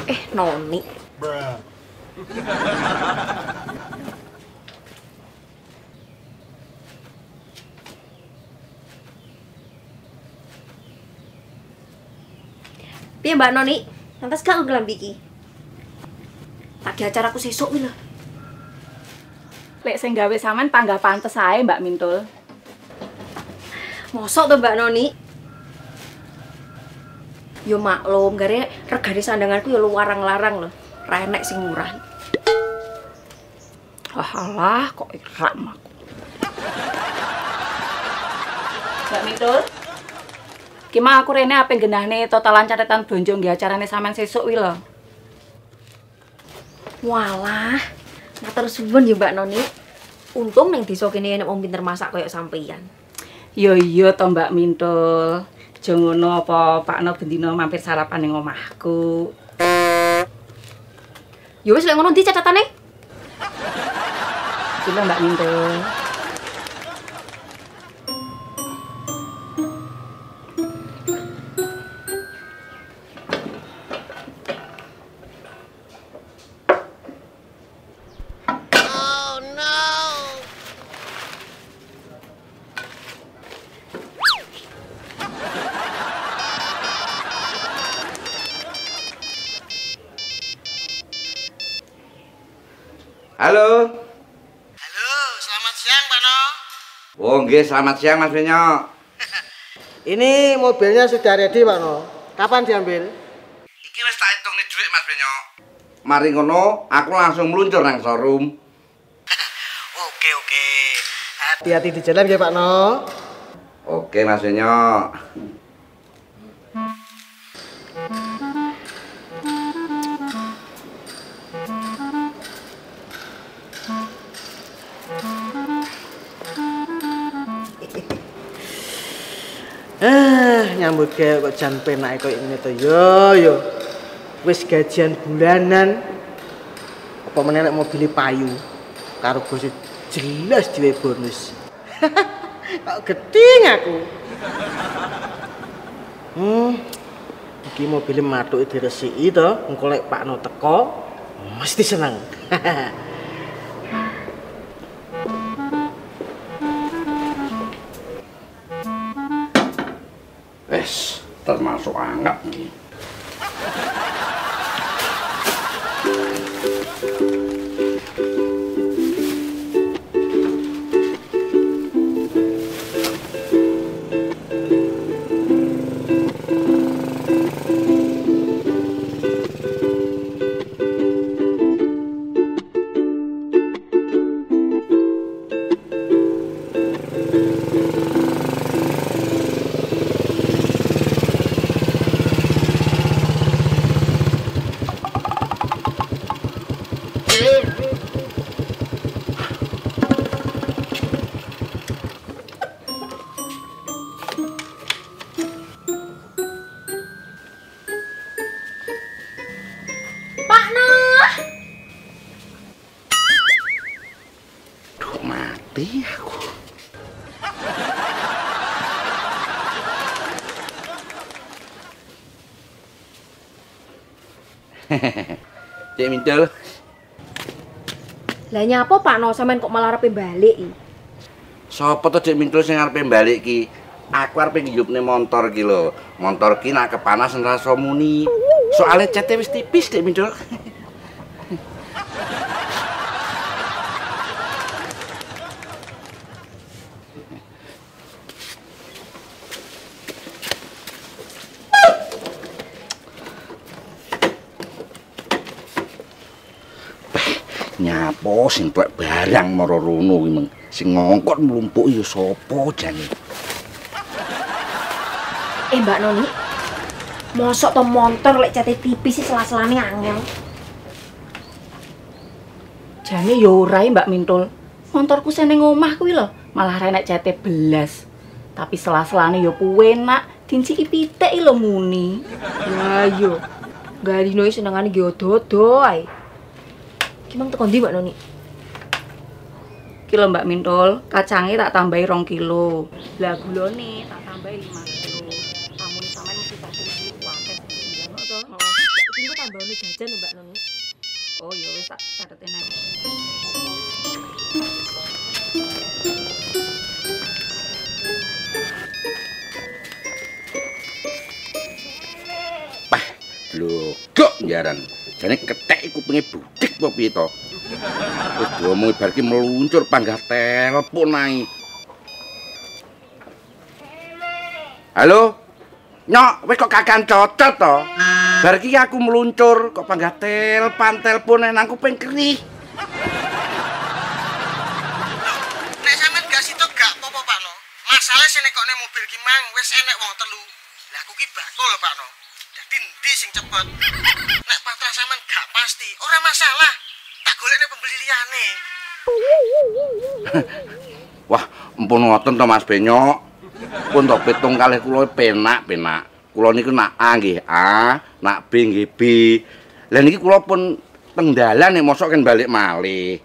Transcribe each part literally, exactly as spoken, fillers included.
Eh, Noni. Piye Mbak Noni? Lantas gak ngelambi iki? Lagi acaraku sesuk kuwi lho. Lek sing gawe sampean panggah pantes ae Mbak Mintul. Mosok to Mbak Noni? Yo maklum, gare regane sandanganku yo luwarang-larang lho. Ra enek sing murah. Alah, kok iram aku. Mbak Mintul. Ki mah aku rene ape genahne totalan catatan blonjo nggih acarane sampean sesuk wi lho. Walah, matur suwun ya Mbak Noni. Untung ning desa kene enek wong pinter masak koyo sampeyan. Yo iya to Mbak Mintul. Aja ngono apa Pakno bendina mampir sarapan ning omahku. Ya wis lek ngono ndi catatane? Coba Mbak Mintul. Halo. Halo, selamat siang Pak No. Oh nggih, selamat siang Mas Benyo. Ini mobilnya sudah ready Pak No. Kapan diambil? Iki wis tak hitung nih duit Mas Benyo. Mari ngono, aku langsung meluncur nang showroom. Oke oke. Hati-hati di jalan ya Pak No. Oke Mas Benyo. Ah, nyambut gawe kok jan penake koyo ngene to. Yo yo. Wis gajian bulanan. Apa meneh nek mobil payu karo bos jelas diwe bonus. Kok geding aku. Hmm. Iki mobil matuke diresiki to, engko lek Pakno teko mesti seneng. Wes, termasuk anggap nih. Mati aku. Cek Mintul. Lah nyapa Pakno sampean kok malah arepe balik iki? Sopo to Cek Mintul sing arepe balik ki? Aku arepe ngiyupne motor ki lho. Motor ki nak kepanasan rasa muni. Soale cete wis tipis Cek Mintul. Nyapo sing tuwek barang mara rono kuwi meng sing ngongkon mlumpuk ya sapa jane. Eh Mbak Noni. Mosok to motor lek cete tipis sih sela-selane angel. Jane yo ora Mbak Mintul. Motorku sing ning omah kuwi lho, malah renek cete belas. Tapi sela-selane yo puenak, dinciki pitik lho muni. Lah yo. Garino iki senengane ge odo-odo ae. Ki mang teko ndi Mbak Noni? Ki lho Mbak Mintul, kacange tak tambahi rong kilo. Lah gulone tak tambahi lima kilo. Tamune sampean mesti tak tulis kuwi akeh. Ngono to. Heeh. Iki engko tambahane jajan. jajan Mbak Noni. Oh iya wis tak catetin ae. Pah, lho, kok njaran. Jane kethek iku pengen budik apa piye to? Wis diomongi bar ki meluncur panggah telepon ae. Halo? Nyok, wis kok kakan cocot to? Bar ki aku meluncur kok panggah telepon telepon nang kuping kerih. Nek sampean gak situ gak apa-apa Pak No. Masalah sing nekokne mobil ki mang wis enek wong telu. Lah aku ki bakul Pak No. Dadi endi sing cepet? Nek patra sampean gak pasti, ora masalah. Tak golekne pembeli liyane. Wah, empun ngoten to Mas Benyok. Pun to pitung kalih kula penak-penak. Kula niku nak A nggih A, nak B nggih B. Lah niki kula pun teng dalan nek mosok kan balik malih.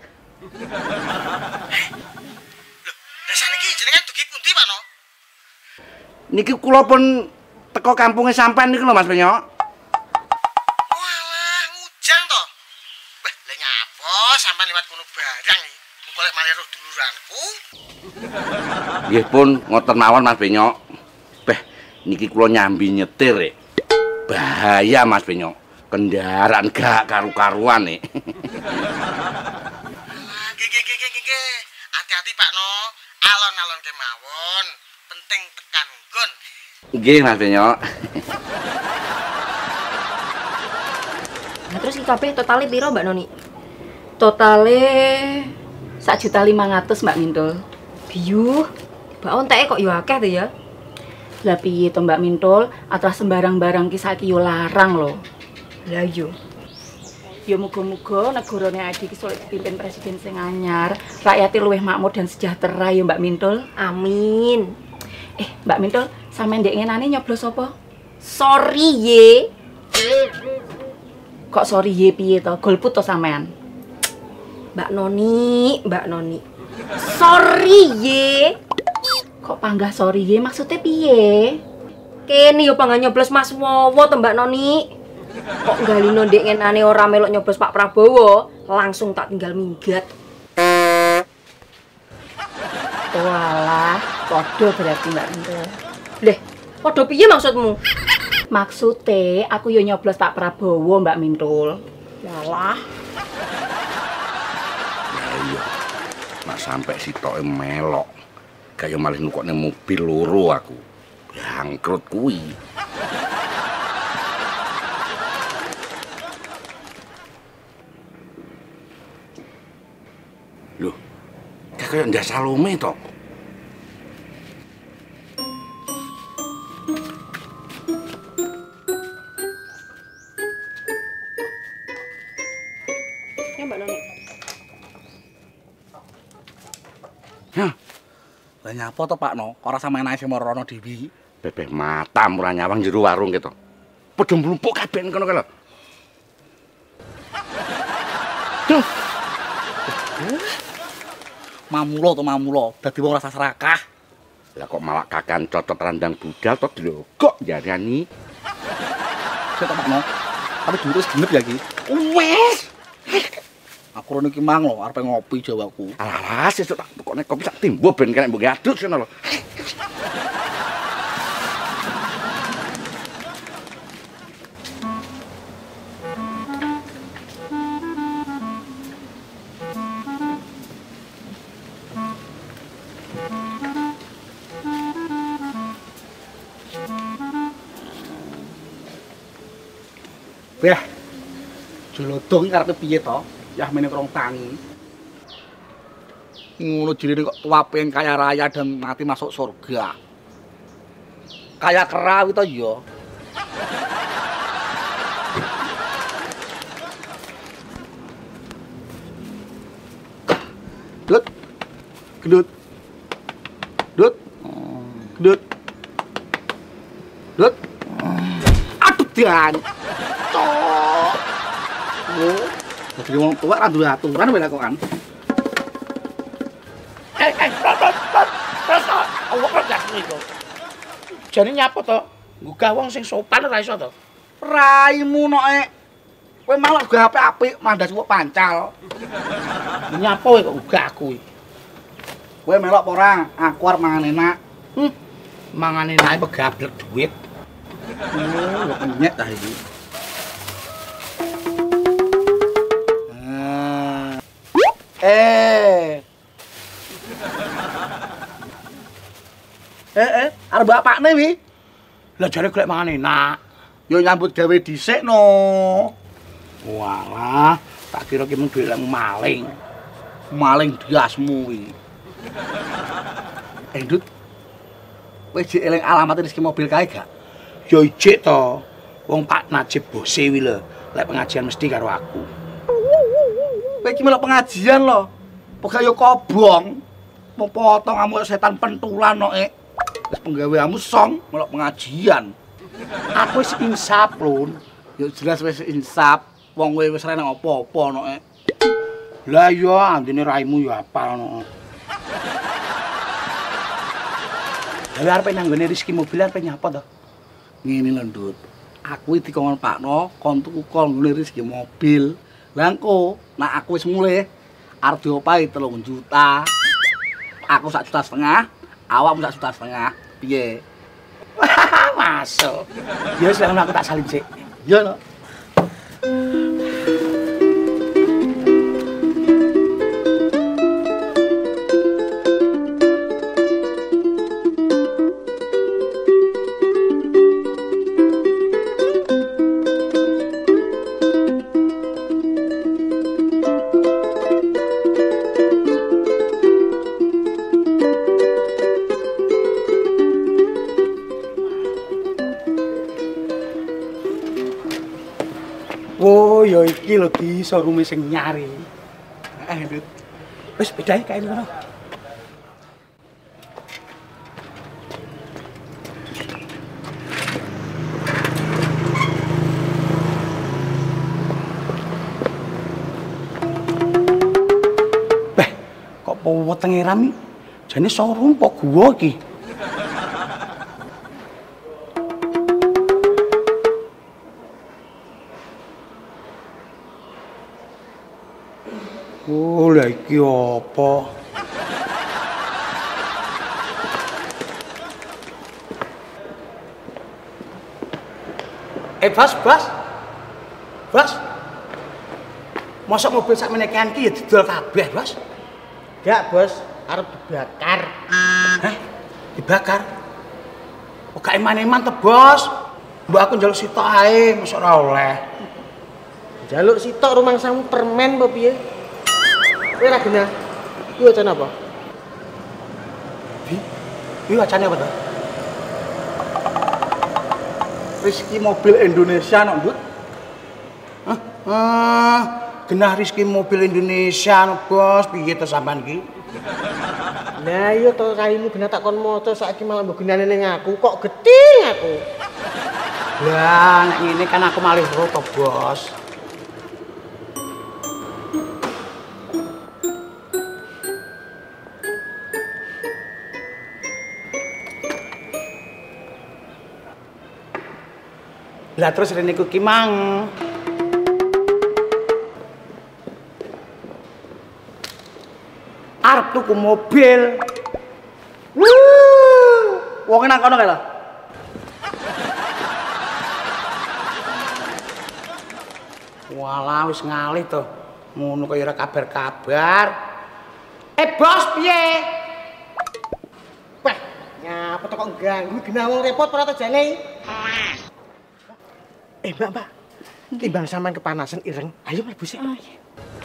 Lho, lah saniki jenengan dugi pundi Pak No? Niki kula pun teko kampunge sampean niku lho Mas Benyok. Walah, ngujang to. Wah, lah nyapa sampean liwat kono barang iki. Golek malih roh duluranku. Nggih pun ngoten mawon Mas Benyok. Beh, niki kula nyambi nyetir rek. Bahaya Mas Benyok. Kendaraan gak karu-karuan nih. Nggih nggih nggih nggih. Hati-hati Pak No. Alon-alon kemawon. Penting tekan nggon. Nggih Mas Benyok. Nah terus iki kabeh totale piro Mbak Noni? Totale sak juta lima ratus Mbak Mintul. Biyuh, Mbak onteke kok yo akeh to ya? Lah piye to Mbak Mintul, atas sembarang barang ki saiki yo larang lho. Lah yo. Ya muga-muga negarane iki ki sulit dipimpin presiden sing anyar, rakyate luwih makmur dan sejahtera ya Mbak Mintul. Amin. Eh, Mbak Mintul, sampean ndek ngenane nyoblos apa? Sorry ye. Kok sorry ye piye to? Golput to sampean? Mbak Noni, Mbak Noni. Sorry ye. Kok panggah sorry ye maksudnya piye? Kene yo panggah nyoblos Mas Wowo to Mbak Noni. Kok galino ndek ngenane ora melok nyoblos Pak Prabowo, langsung tak tinggal minggat. Walah, podo berarti Mbak Mintul. Leh, padha piye maksudmu? Maksudnya aku yo nyoblos Pak Prabowo Mbak Mintul. Walah. Ya iya. Nak sampai sitoke melok. Kayak malah nukokne mobil loro aku. Bangkrut kuwi. Loh, kayak ndak Salome to. Ya Mbak Noni. Hah, Lah nyapa to Pak No? Ora sampeyan ae sing marono Dewi. bebeh mata murah nyawang jero warung gitu. Padha mlumpuk kabeh kono kae lho. Duh, Mamulo to mamulo, dadi wong rasa serakah. lah kok malah kakan cocot randang budal to dlogok jarani. Sik to Pak No. Tapi duit wis genep ya iki. Wes. Aku rene iki mang lho, arep ngopi jawaku. Alah, sesuk tak tukokne kopi sak timbo ben kena mbok aduk sono lho. Beh. Jolodong karepe piye to? Yah meneh krong tangi. Ngono jirine kok tua pengen kaya raya dan mati masuk surga. Kaya kerawi to ya. Dut. Gedut. Dut. Gedut. Dut. Aduh dan. Cok. Oh. Jadi wong tua kan duwe aturan wae kok kan. Eh, eh, terus, terus, terus, awak kerja itu. Jadi nyapa to? Gugah wong sing sopan ora iso to? Raimu nok e. Kowe malah uga apik-apik mandas kok pancal. Nyapa kowe kok uga aku iki. Kowe melok apa ora? Aku arep mangan enak. Hm. Mangan enak pegablek duit. Oh, kok penyek ta iki. Ah. Eh. Eh eh, arep bapakne wi. Lah jare golek mangan enak. Yo nyambut gawe dhisik no. Walah, tak kira ki mung dhuwitmu maling. Maling diasmu iki. Eh, Dut. Kowe jek eling alamat Rizky Mobil kae gak? Yo ijik to. Wong Pak Najib bose wi lho, lek pengajian mesti karo aku. Kowe iki melok pengajian lho. Pokoke yo kobong. Mau potong kamu setan pentulan no eh. Wis penggaweanmu song melok pengajian. Aku wis insap, Lun. Ya jelas wis insap. Wong kowe wis ora nang apa-apa no eh. Lah iya, andene raimu ya apal no. Lah arep nang ngene Rizky Mobil arep nyapa to? Ngene lho, Ndut. Aku iki dikon Pakno, kon tuku kon ngene Rizky Mobil. Lah engko nek aku wis mulih arep diopahi telung juta. Aku sak juta setengah, awakmu sak juta setengah. Piye? Masuk. Ya wis aku tak salin sik. Ya lho. Oh, ya iki lho Ki, showroom sing nyari. Eh, Dut. Wis bedae kae lho. Beh, kok wetenge rame? Jane showroom apa gua iki? Oh, lah iki apa? Eh, Bas, Bas. Bas. Mosok mobil sak menekan ki ya didol kabeh, Bas? Enggak, Bos. Arep dibakar. Hah? Dibakar? Kok gak eman-eman to, Bos? Mbak aku njaluk sitok ae, mosok ora oleh. Jaluk sitok rumangsamu permen apa piye? Kowe ora genah. Iki wacana apa? Bi, iki wacane apa to? Rizky Mobil Indonesia nok, Ndut. Hah? Ah, genah Rizky Mobil Indonesia nok, Bos. Piye to sampean iki? Lah iya to raimu genah tak kon maca saiki malah mbok genane ning aku. Kok geting aku? Lah, nek ngene kan aku malih ro to, Bos. Lah terus rene ku ki mang. Arep tuku mobil. Wuh, wong nang kono kae lho. Walah wis ngalih to. Ngono kaya ora kabar-kabar. Eh, Bos, piye? Wah, nyapa to kok ganggu genah wong repot ora to jane. Eh, Mbak, Mbak. Timbang sampean kepanasan ireng, ayo mlebu sik. Oh, iya.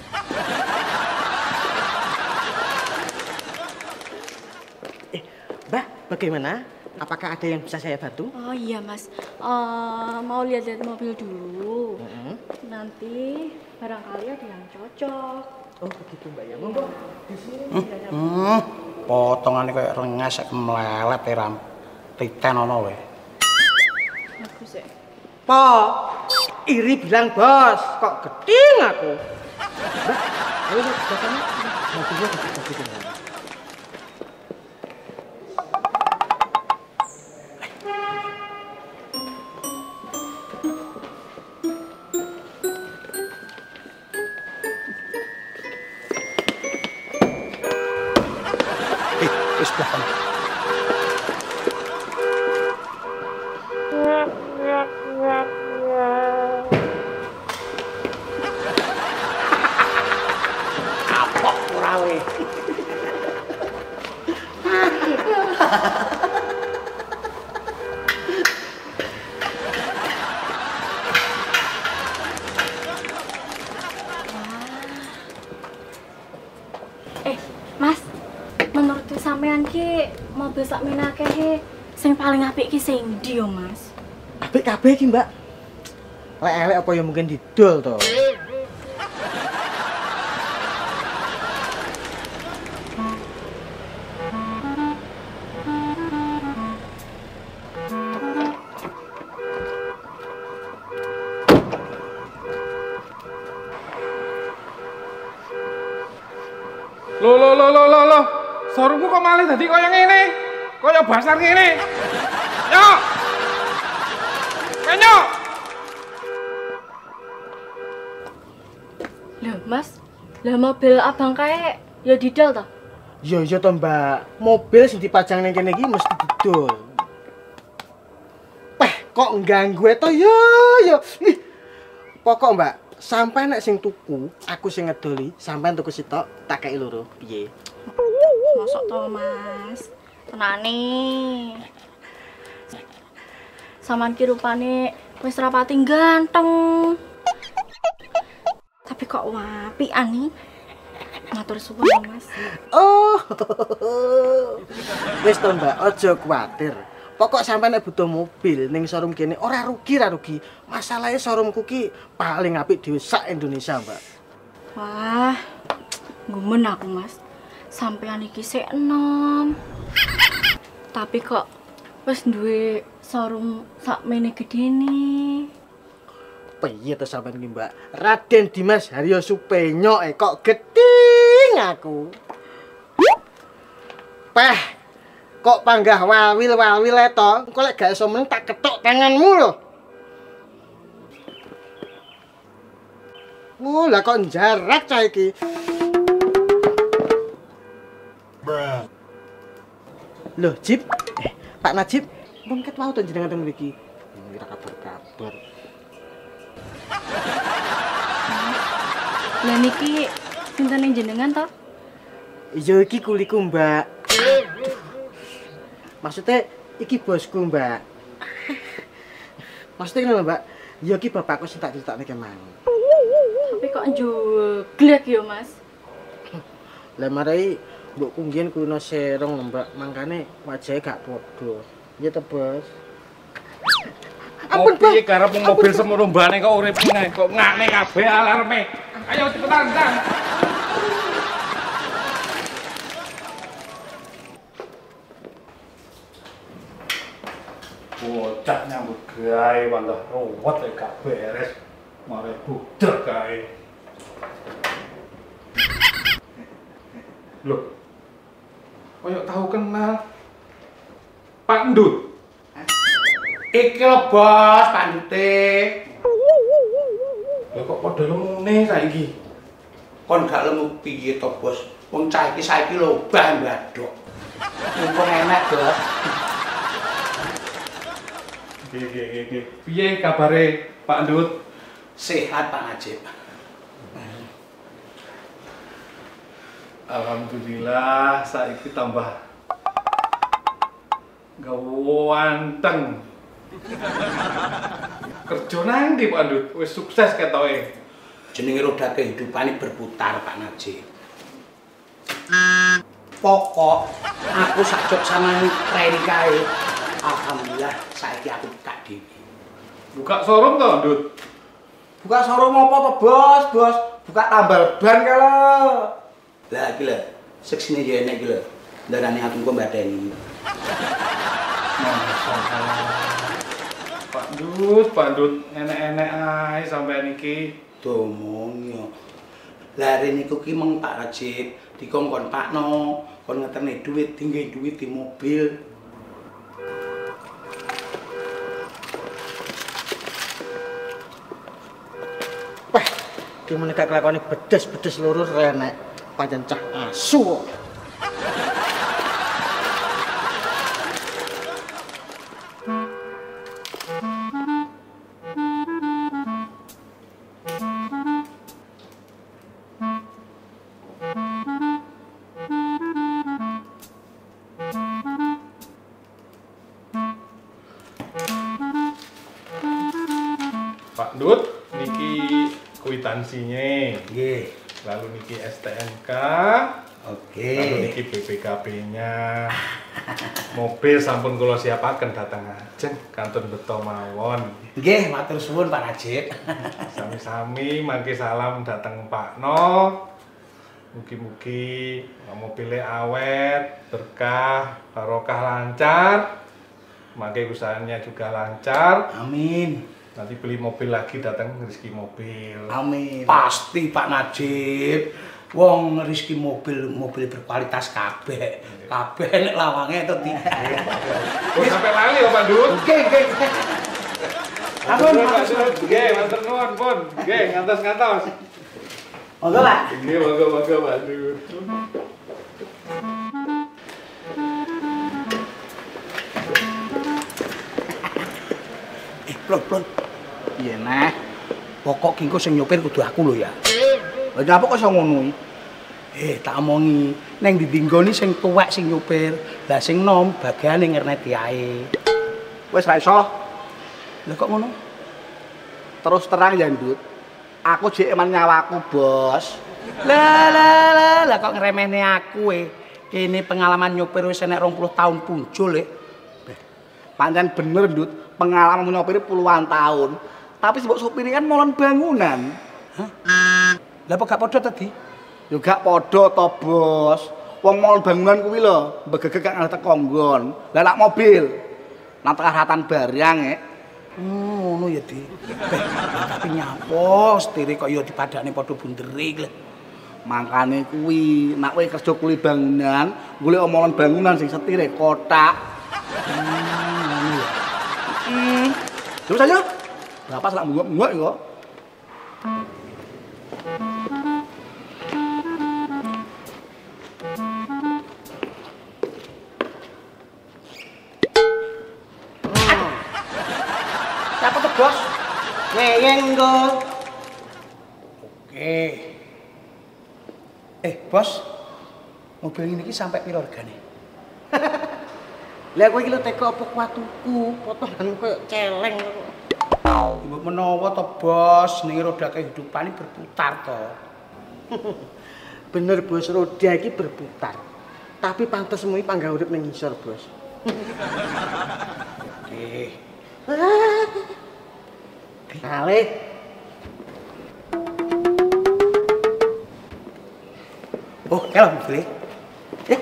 Eh, Mbak, bagaimana? Apakah ada yang bisa saya bantu? Oh iya Mas, uh, mau lihat-lihat mobil dulu. Mm-hmm. Nanti barangkali ada yang cocok. Oh begitu Mbak ya, monggo. Di sini. Hmm, potongane kayak rengas sak melelet e ram. Riten ono wae. Bagus ya. Po, iri bilang bos, kok geding aku. Mbak, ayo Mbak, ke sana. Mobilnya bagus-bagus Mbak. iki mobil sak menake sing paling apik ki sing ndi yo, Mas? Apik kabeh iki, Mbak. Lek elek apa ya mungkin didol to. Loh, loh, loh, loh, loh, loh. Sorumku kok malih dadi kaya ngene? Kaya basar ngene. Yo! Kenyo! Lho, Mas. Lah mobil abang kae ya didol to? Iya iya to, Mbak. Mobil sing dipajang ning kene iki mesti didol. Peh, kok ngganggu to yo yo. Ih. Pokok, Mbak, sampai nek sing tuku, aku sing ngedoli, sampean tuku sitok, tak kei loro. Piye? Mosok to, Mas. Tenane. Saman ki rupane wis rapati ganteng. Tapi kok wapian nih? Matur suwun, Mas. Oh. Wis to, Mbak, aja kuwatir. Pokok sampean nek butuh mobil ning showroom kene ora rugi ra rugi. Masalahe showroomku ki paling apik dhewe sak Indonesia, Mbak. Wah. Gumen aku, Mas. Sampean iki sik enom. Tapi kok wis duwe showroom sakmene gedene. Piye to sampean iki, Mbak? Raden Dimas Haryo Supenyo eh kok geding aku. Peh, kok panggah wawil-wawil e to? Engko lek gak iso meneng tak ketok tanganmu lho. Oh, lah kok njarak cah iki. Loh, Jip. Eh, Pak Najib, pun ket mau to jenengan teng mriki. Ngira kabar-kabar. Lah niki sinten ning jenengan to? Iya iki kuliku, Mbak. Maksudnya iki bosku, Mbak. Maksudnya kenapa, Mbak? Ya iki bapakku sing tak critakne kemang. Tapi kok njuglek ya, Mas? Lah marai mbokku nggen kuno serong lho, Mbak. Mangkane wajahe gak padha. Ya to, Bos. Ampun, piye karep mobil semerombane kok urip ngene, kok ngakne kabeh alarme. Ayo cepetan, Kang. Bocah nyambut gawe malah ruwet e gak beres. Mare budek kae. Loh. Koyok tahu kenal. Pak Ndut. Iki lho, Bos, Pak Ndute. Lho kok padha lemune saiki? Kon gak lemu piye to, Bos? Wong cah iki saiki lho bah mbadok. Mumpung enak, Bos. Nggih, nggih, nggih, nggih. Piye kabare Pak Ndut? Sehat, Pak Najib. Alhamdulillah saiki tambah gawanteng. Kerja nang ndi Pak Ndut? Wis sukses ketoke. Jenenge roda kehidupan berputar, Pak Najib. Pokok aku sakjok sama Reni kae. Alhamdulillah saiki aku buka dhewe. Buka showroom to, Ndut? Buka showroom apa to, Bos? Bos, buka tambal ban kae lho. Lah iki lho, seksine ya enek iki lho. Ndarane aku kok mbadani. Masyaallah. Pak Ndut, Pak Ndut, enek-enek ae sampean iki. Domong yo. Lah rene iku ki meng Pak Najib dikongkon Pakno, kon ngeterne duit, tinggal duit di mobil. Wah, ki meneh gak kelakone bedes-bedes lurus renek. Pancen cah asu. Pak Ndut, niki kwitansinya. Nggih. Lalu niki S T N K, Oke. Lalu iki B P K B-nya. Mobil sampun kula siapaken dateng ajeng kantun beto mawon. Nggih, matur suwun Pak Najib. Sami-sami mangke salam dateng Pak No. Mugi-mugi mobilnya awet, berkah, barokah lancar. Mangke usahanya juga lancar. Amin. Nanti beli mobil lagi datang rezeki mobil. Amin. Pasti Pak Najib. Wong rezeki mobil mobil berkualitas kabeh. Kabeh nek lawange itu di. Oh, sampai lali lho Pak Dut. Nggih, nggih. Ampun, Pak Dut. Nggih, matur nuwun pun. Nggih, ngantos-ngantos. Monggo, Pak. Nggih, monggo-monggo Pak Dut. Eh, Plon, Plon. Iya, Nek. Pokok kingko sing nyopir kudu aku lho ya. Lha nyapa kok iso ngono iki? Eh, tak omongi, neng didinggoni sing tuwek sing nyopir, lah sing nom bagiane ngerneti ae. Wis ra iso. Lah kok ngono? Terus terang ya, Ndut. Aku jek eman nyawaku, Bos. Lah lah lah, lah kok ngremehne aku e. Kene pengalaman nyopir wis enek rong puluh tahun punjul e. Pancen bener, Ndut. Pengalaman nyopir puluhan tahun. Tapi sebab supir kan molon bangunan. Hah? Lah apa gak padha tadi? Yo gak padha to, Bos. Wong molon bangunan kuwi lho, begegek gak ngarep teko nggon. Lah lak mobil. Nang tengah barang e. Hmm, ngono ya, Di. Beh, tapi nyapo setire kok ya dipadane padha bundere iki lho. Mangkane kuwi, nek kowe kerja kuli bangunan, golek omongan bangunan sing setire kotak. Hmm, ngono ya. Hmm. Terus aja. Berapa selak bunga-bunga kok? Siapa tuh, Bos? Ngeyeng kok. Oke. Eh, Bos. Mobil ini iki sampai piro regane? Lah kowe iki lho teko apa kuatuku, potongan koyo celeng kok. Mbok menawa to, Bos, ning roda kehidupan ini berputar to. Bener, Bos, roda iki berputar. Tapi pantes mui panggah urip ning ngisor, Bos. Oke. Kalih. Oh, kalau mobil. Eh.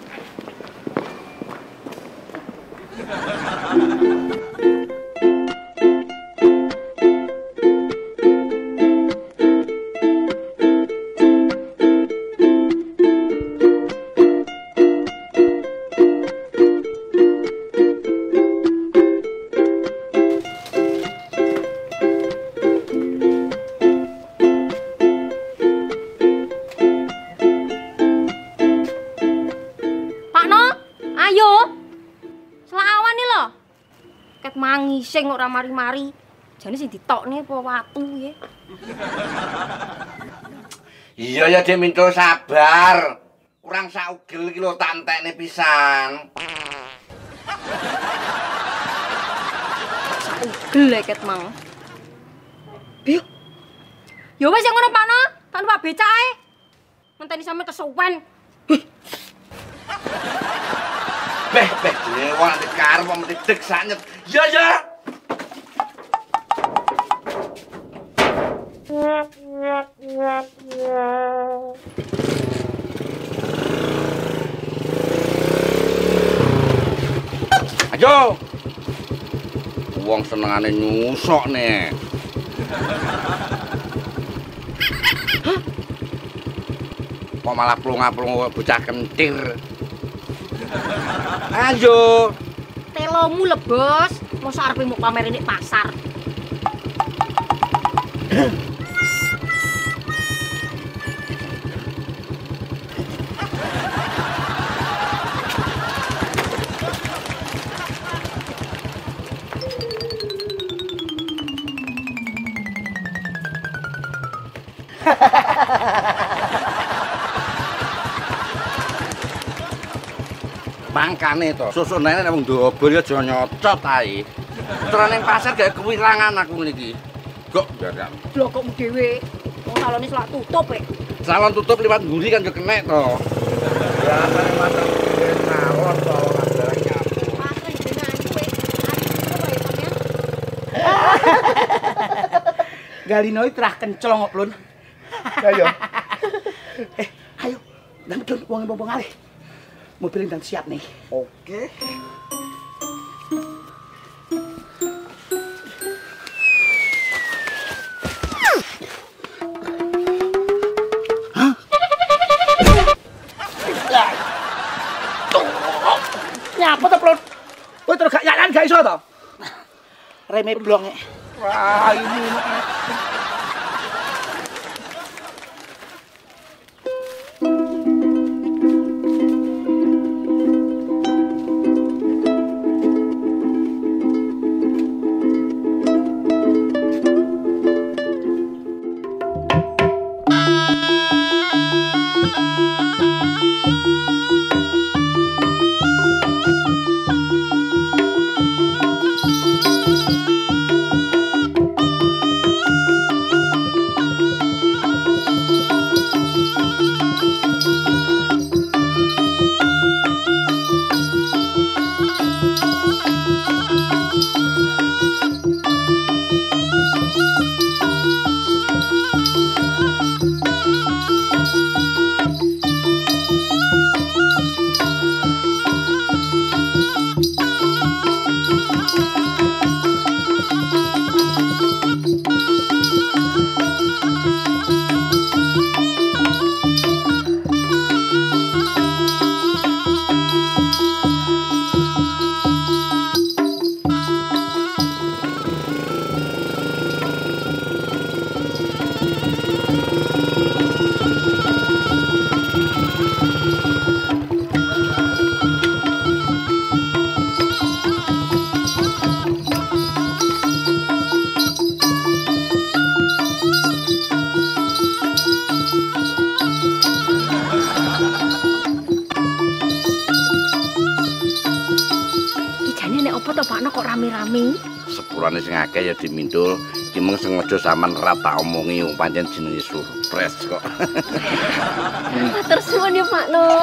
Sing ora mari-mari. Jane sing ditokne apa watu ya. Iya ya, Dek Mintul, sabar. Kurang saugel iki lho tak entekne pisan. Saugel ket mang. Piye? Ya wis yang ngono Pakno, tak numpak becak ae. Ngenteni sampe kesuwen. Beh, beh, dene wong nek karep mesti deg sanyet. Ya ya. Ayo. Wong senengane nyusok nih. Kok malah plunga-plunga bocah kentir. Ayo. Telomu le, Bos. Mosok arepe mau pamer ning pasar. Mangkane to, susune nek wong ndobol ya aja nyocot ae. Terus ning pasar gak kewirangan aku niki. Kok dadak. Lho kok dhewe. Wong salone selak tutup e. Salon tutup liwat mburi kan yo kenek to. Ya apa nih matang ngalor soal barang nyapu. Pasrah jenengan kuwi. Ari apa ya, Galino iki terah kenclong kok, Plun. Ayo. Eh, ayo. Nang Plun wong wong ngalih. Mobil ndang siap nih. Oke. Nyapa to, Plun? Kowe terus gak nyalan gak iso to? Reme blong e. Wah, ini. kok rame-rame? Sepurane sing akeh ya dimindul, iki mung sengaja sampean ra tak omongi wong pancen jenenge surprise kok. Matur suwun ya Pak No.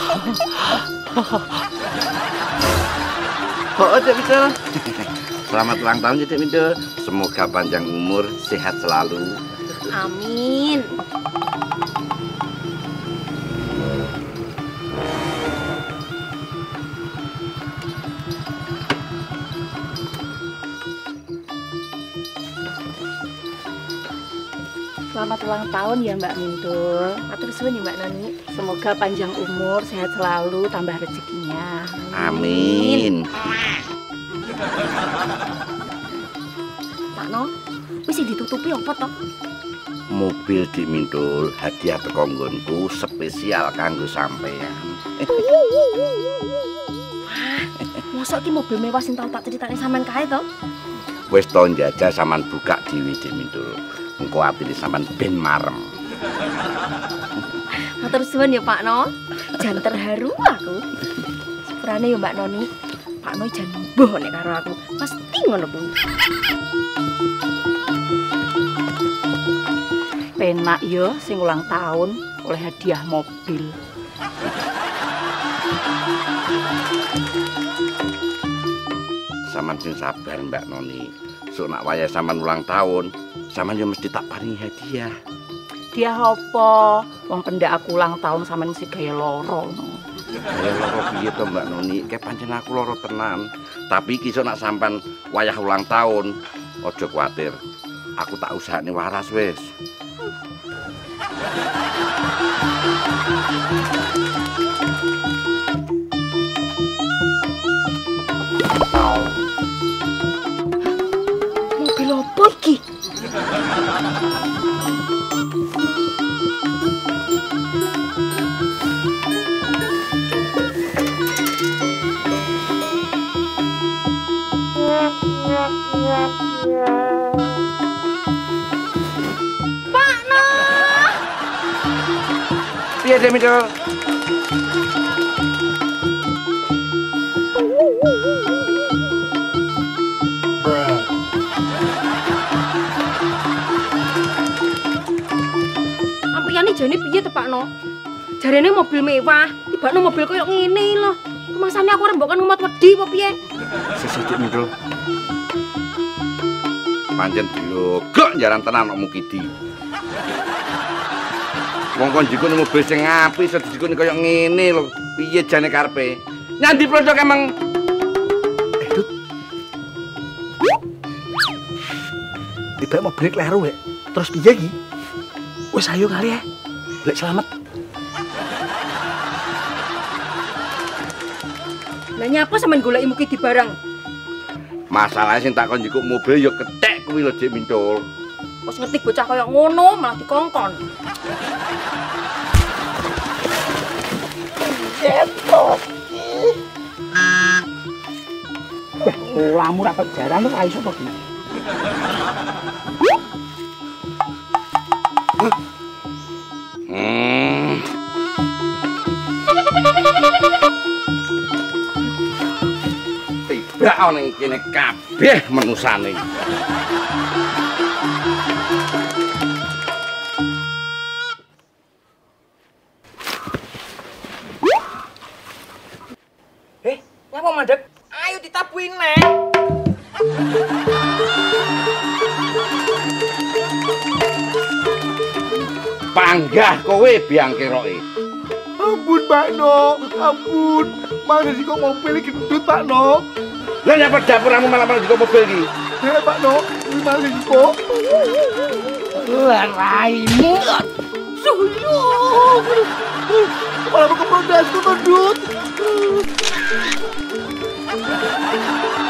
Oh, Cek Mindul. Selamat ulang tahun ya Cek Mindul. Semoga panjang umur, sehat selalu. Amin. Selamat ulang tahun ya Mbak Mindul. Matur suwun ya Mbak Noni. Semoga panjang umur, sehat selalu, tambah rezekinya. Amin. Pak No, wis ditutupi apa to? Mobil di Mindul, hadiah teko nggonku spesial kanggo sampean. Wah, mosok iki mobil mewah sing tau tak critani sampean kae to? Wis to njajal sampean buka dhewe di Mindul. Engko atine sampean ben marem. Matur suwun ya Pak No. Jan terharu aku. Sepurane ya Mbak Noni. Pak No jan mbuh nek karo aku. Pasti ngono kuwi. Penak yo sing ulang tahun oleh hadiah mobil. Sampeyan sing sabar Mbak Noni. Sok nak wayah sampean ulang tahun, sampean yo mesti tak paringi hadiah. Dia apa? Wong pendak aku ulang tahun sampean mesti gaya loro. Ya loro piye to Mbak Noni? Kayak pancen aku loro tenan. Tapi iki sok nak sampean wayah ulang tahun, aja kuwatir. Aku tak usahane waras wis. Mobil opo iki? Pak No! Piye Demi Mindul? Ampiyane jane piye to Pak No? jarene mobil mewah, tibane mobil koyo ngene lho. Kemasane aku ora mbok kan umat wedi apa piye? Sesithik Mindul. Pancen dilogok jaran tenan kok Mukidi. Wong kon jikune mobil sing apik iso dijikune koyo ngene lho. Piye jane karepe? Nyandi plodok emang. Eh, Dut. Tiba mobil kleru, Wek. Terus piye iki? Wis ayo kali ya. Lek selamat. Lah nyapa sampean goleki Mukidi barang? Masalahnya sing takon jikuk mobil ya kethek kuwi lho Dik Mindul. Wes ngerti bocah koyo ngono malah dikongkon. Cetok. Ulamu ra jaran kok iso to iki. Hmm. Tiba ana ning kene kabeh menusane. Eh, ngapa mandek? Ayo ditabuin neh. Panggah kowe biang keroke. Ampun, Pak No. Ampun. Mangga sih kok mobil iki gendut, Pak No. Lah nyapa dapurmu malah malah jiko mobil iki. Eh, Pak No. Iki mangga sih kok. Lah raimu. Suyo. Kepala aku keprodas, kok, Dut.